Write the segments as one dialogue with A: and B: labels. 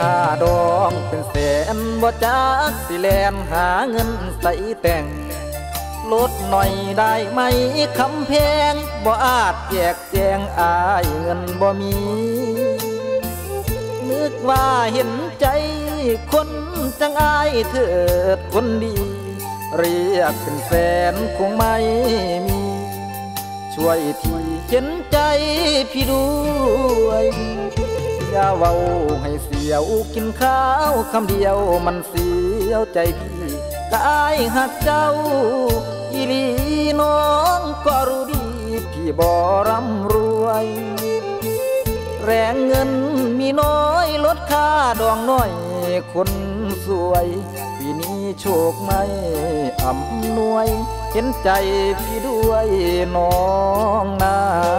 A: ค่าดองเป็นแสนบ่จักสิแลนหาเงินใส่แต่งลดหน่อยได้ไหมคำแพงบ่อาจแจกแจงอายเงินบ่มีนึกว่าเห็นใจคนจังอายเถิดคนดีเรียกเป็นแฟนคงไม่มีช่วยที่เห็นใจพี่ด้วยอย่าเว้าให้เสียวกินข้าวคำเดียวมันเสียวใจพี่กายหักเจ้าอีลีน้องก็รู้ดีพี่บ่ร่ำรวยแรงเงินมีน้อยลดค่าดองน้อยคนสวยปีนี้โชคไม่อำนวยเห็นใจพี่ด้วยน้องนา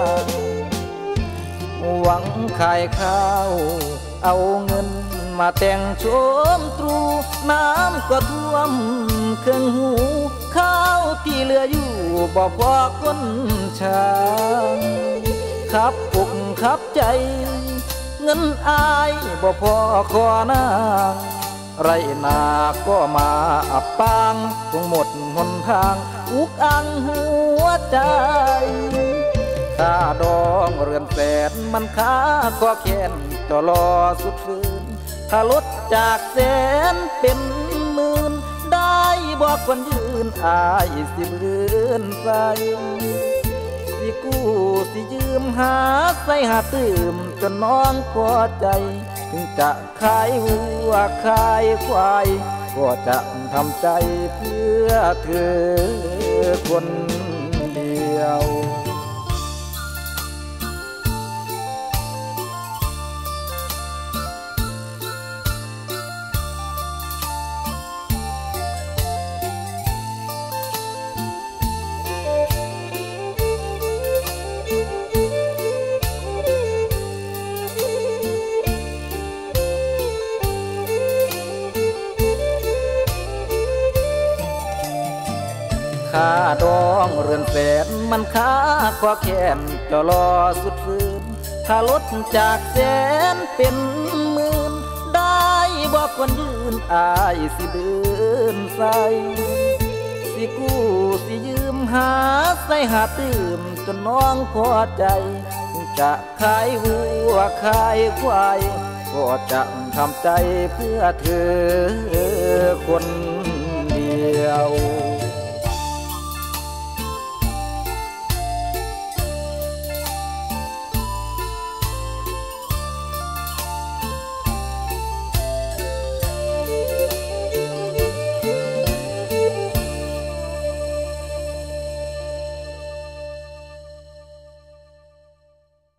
A: หวังขายข้าวเอาเงินมาแต่งโฉมตรูน้ำก็ท่วมเครื่องหูข้าวที่เหลืออยู่บ่พอคนช้างขับอกขับใจเงินอายบ่พอขอนางไรนาก็มาอับปางคงหมดหนทางอุกอังหัวใจค่าดองเรือนแสนมันค่าก็แค้นจะรอสุดฝืนถ้าลดจากแสนเป็นหมื่นได้บอกคนยืนอายสิเบือนใส่สิกู้สิยืมหาใส่หาตื่มจนน้องพอใจถึงจะขายวัวขายควายก็จะทำใจเพื่อเธอคนเดียวค่าดองเรือนแสนมันค่าก็แค้นจะรอสุดฝืนถ้าลดจากแสนเป็นหมื่นได้บอกคนยืนอายสิเดินใส่สิกู้สิยืมหาใส่หาตื่มจนน้องพอใจจะขายวัวขายควายก็จะทำใจเพื่อเธอคนเดียว